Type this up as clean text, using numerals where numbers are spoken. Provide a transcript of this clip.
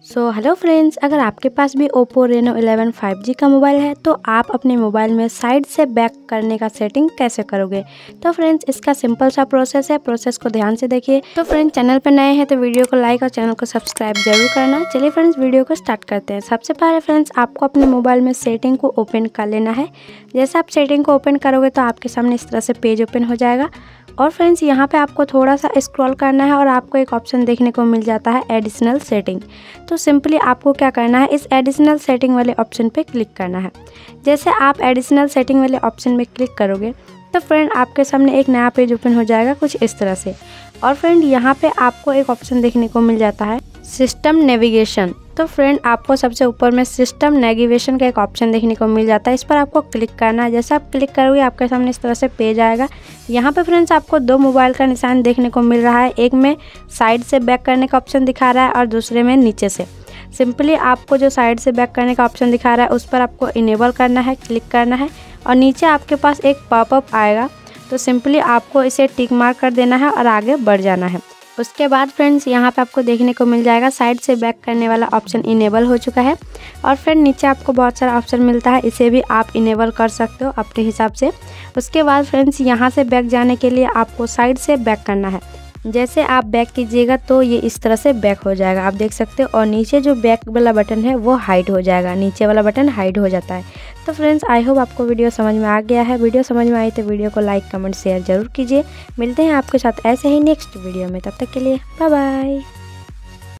So hello friends, अगर आपके पास भी ओप्पो रेनो 11 5G का मोबाइल है तो आप अपने मोबाइल में साइड से बैक करने का सेटिंग कैसे करोगे। तो फ्रेंड्स इसका सिंपल सा प्रोसेस है, प्रोसेस को ध्यान से देखिए। तो फ्रेंड्स चैनल पर नए हैं तो वीडियो को लाइक और चैनल को सब्सक्राइब जरूर करना। चलिए फ्रेंड्स वीडियो को स्टार्ट करते हैं। सबसे पहले फ्रेंड्स आपको अपने मोबाइल में सेटिंग को ओपन कर लेना है। जैसे आप सेटिंग को ओपन करोगे तो आपके सामने इस तरह से पेज ओपन हो जाएगा और फ्रेंड्स यहाँ पे आपको थोड़ा सा स्क्रॉल करना है और आपको एक ऑप्शन देखने को मिल जाता है एडिशनल सेटिंग। तो सिंपली आपको क्या करना है, इस एडिशनल सेटिंग वाले ऑप्शन पे क्लिक करना है। जैसे आप एडिशनल सेटिंग वाले ऑप्शन में क्लिक करोगे तो फ्रेंड आपके सामने एक नया पेज ओपन हो जाएगा कुछ इस तरह से। और फ्रेंड यहाँ पे आपको एक ऑप्शन देखने को मिल जाता है सिस्टम नेविगेशन। तो फ्रेंड आपको सबसे ऊपर में सिस्टम नेविगेशन का एक ऑप्शन देखने को मिल जाता है, इस पर आपको क्लिक करना है। जैसे आप क्लिक करोगे आपके सामने इस तरह से पेज आएगा। यहाँ पे फ्रेंड्स आपको दो मोबाइल का निशान देखने को मिल रहा है, एक में साइड से बैक करने का ऑप्शन दिखा रहा है और दूसरे में नीचे से। सिंपली आपको जो साइड से बैक करने का ऑप्शन दिखा रहा है उस पर आपको इनेबल करना है, क्लिक करना है और नीचे आपके पास एक पॉपअप आएगा। तो सिंपली आपको इसे टिक मार्क कर देना है और आगे बढ़ जाना है। उसके बाद फ्रेंड्स यहाँ पे आपको देखने को मिल जाएगा साइड से बैक करने वाला ऑप्शन इनेबल हो चुका है। और फ्रेंड नीचे आपको बहुत सारा ऑप्शन मिलता है, इसे भी आप इनेबल कर सकते हो अपने हिसाब से। उसके बाद फ्रेंड्स यहाँ से बैक जाने के लिए आपको साइड से बैक करना है। जैसे आप बैक कीजिएगा तो ये इस तरह से बैक हो जाएगा, आप देख सकते हो। और नीचे जो बैक वाला बटन है वो हाइड हो जाएगा, नीचे वाला बटन हाइड हो जाता है। तो फ्रेंड्स आई होप आपको वीडियो समझ में आ गया है। वीडियो समझ में आई तो वीडियो को लाइक कमेंट शेयर जरूर कीजिए। मिलते हैं आपके साथ ऐसे ही नेक्स्ट वीडियो में, तब तक के लिए बाय बाय।